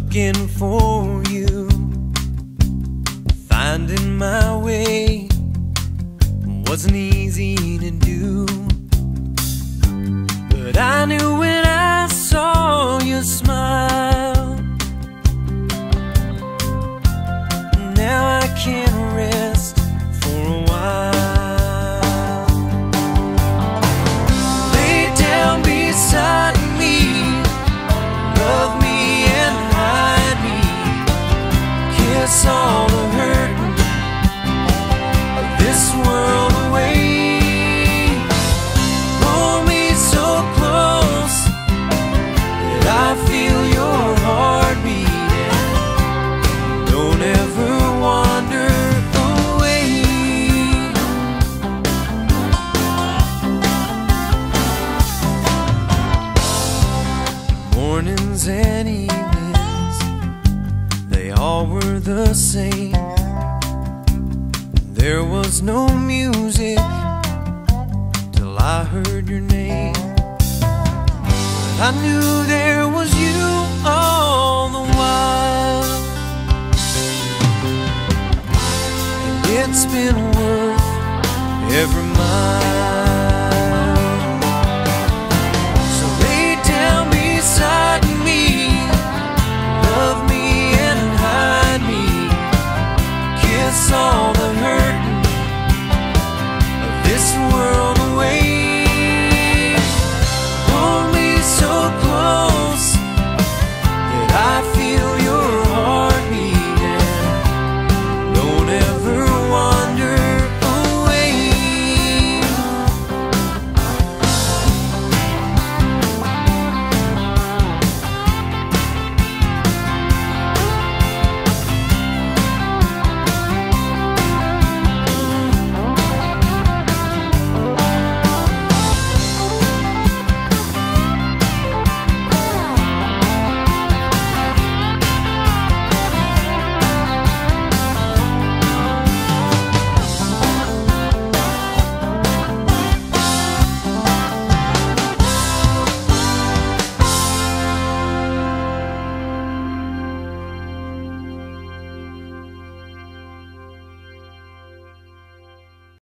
looking for you, finding my way wasn't easy to do. But I knew when I saw you smile, now I can't rest for a while. Lay down beside me, love me and hide me, kiss all the hurting of this world away. Hold me so close that I feel your heart beating. Don't ever wander away. Mornings and evenings, they all were the same. There was no music till I heard your name. But I knew there was you all the while, and it's been worth every mile.